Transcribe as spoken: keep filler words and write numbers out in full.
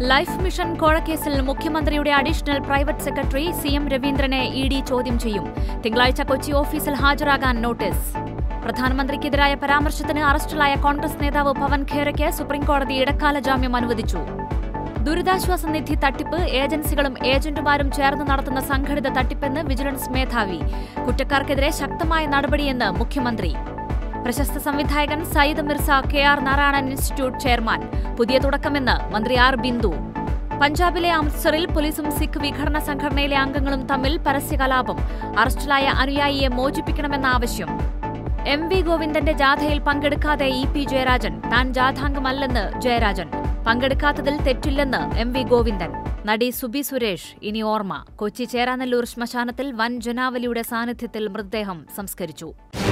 Life mission കോഴക്കേസിൽ മുഖ്യമന്ത്രിയുടെ additional private secretary C M രവീന്ദ്രനെ ഇ ഡി ചോദ്യം ചെയ്യും. തിങ്കളാഴ്ച കൊച്ചി ഓഫീസിൽ ഹാജരാകാൻ നോട്ടീസ്. പ്രധാനമന്ത്രിക്കെതിരായ പരാമർശത്തിന് അറസ്റ്റിലായ കോൺഗ്രസ് നേതാവ് പവൻ ഖേരയ്ക്ക് സുപ്രീംകോടതി ഇടക്കാല ജാമ്യം അനുവദിച്ചു. ദുരിതാശ്വാസ നിധി തട്ടിപ്പ് ഏജൻസികളും ഏജന്റുമാരും ചേർന്ന് നടത്തുന്ന സംഘടിത തട്ടിപ്പെന്ന് വിജിലൻസ് മേധാവി. കുറ്റക്കാർക്കെതിരെ ശക്തമായ നടപടിയെന്ന് മുഖ്യമന്ത്രി. പ്രശസ്ത സംവിധായകൻ Saeed Mirza K R Narayanan institute chairman. പുതിയ തുടക്കമെന്ന് മന്ത്രി ആർ ബിന്ദു. പഞ്ചാബിലെ അമൃത്സറിൽ പോലീസും സിഖ് വിഘടന സംഘടനയിലെ അംഗങ്ങളും തമ്മിൽ പരസ്യകലാപം. അറസ്റ്റിലായ അനുയായിയെ മോചിപ്പിക്കണമെന്ന ആവശ്യം. എം വി ഗോവിന്ദന്റെ ജാഥയിൽ പങ്കെടുക്കാതെ ഇ പി ജയരാജൻ. താൻ ജാഥാംഗമല്ലെന്ന് ജയരാജൻ. പങ്കെടുക്കാത്തതിൽ തെറ്റില്ലെന്ന് എം വി ഗോവിന്ദൻ. നടി സുബി സുരേഷ് ഇനി ഓർമ്മ. കൊച്ചി ചേരാനെല്ലൂർ ശ്മശാനത്തിൽ വൻ ജനാവലിയുടെ സാന്നിധ്യത്തിൽ മൃതദേഹം സംസ്കരിച്ചു.